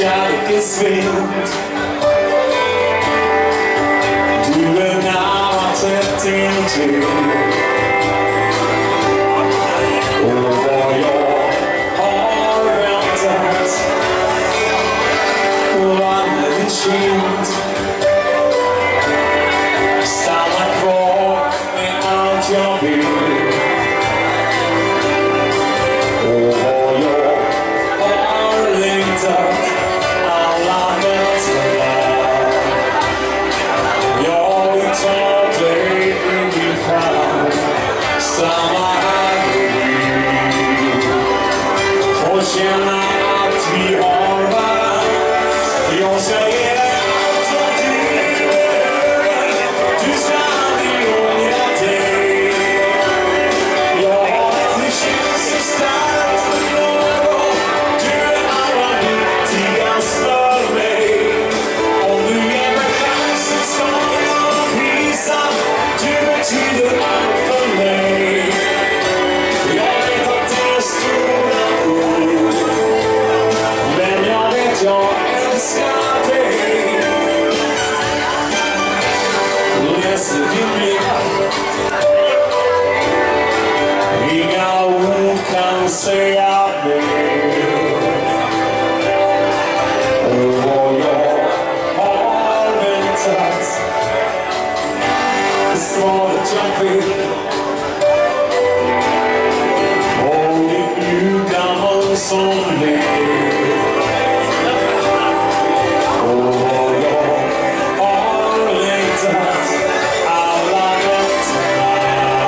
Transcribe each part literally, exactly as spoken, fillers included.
kärlekens vind. Du är nära tätt intill. Och vad jag har väntat på alla din kind. Stanna kvar med allt jag vill. Och vad jag har längtat alla nätter. Jag vill ta dig i min famn. Stanna här bredvid. Får känna att vi har varann. Jag ska ge dig allt som du behöver. Du ska aldrig ångra dig. Jag har aldrig känt så starkt för någon. Du är allra viktigast för mig. Om du ger mig chansen ska jag visa. Du betyder allt för mig. Jag vet att det är stora ord, men jag vet jag älskar dig. Läser din blick. Inga ord kan säga mer. Och vad jag har väntat. Svaret jag fick. Om det nu gammal som lever. Och vad jag har längtat alla nätter.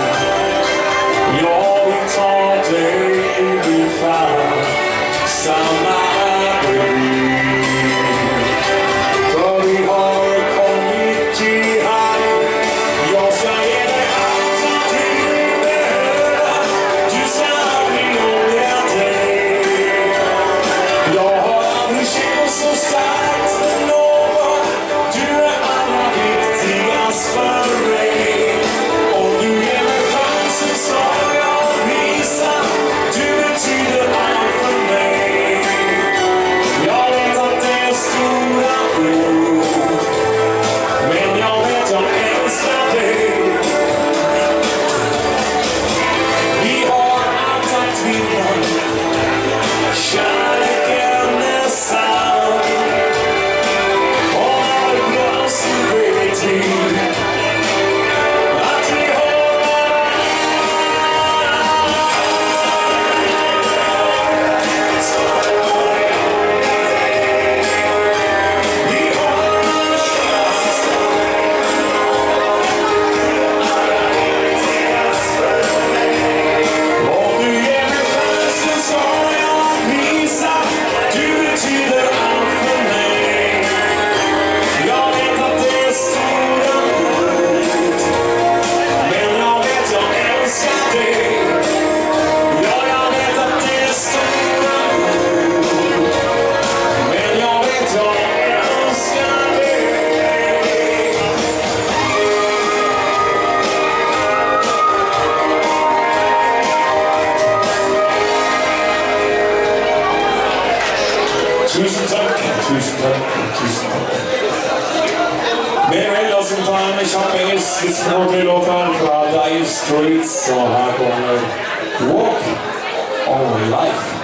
Jag vill ta dig i min famn. Stanna här bredvid. För vi har kommit i hamn. Jag ska ge dig allt som du behöver. Du ska aldrig ångra dig. Jag har aldrig känt så starkt för någon. Du är allra viktigast för mig. Om du ger mig chansen ska jag visa. Du betyder allt för mig. Jag vet att det är stora ord, men jag vet jag älskar dig. Vi har allt att vinna. Kärleken är sann. Och när blåser vet vi att vi har vi har om du ger mig chansen ska jag visa. Du betyder allt för mig. Jag vet att det är stora ord, men jag vet jag älskar dig. Ja, jag vet att det är stora ord, men jag vet jag älskar dig. Tusen tack, tusen tack, tusen tack. Mer hela sin time i Champagnes, lite smått i låtar från Dire Straits. Så här kommer Walk of Life.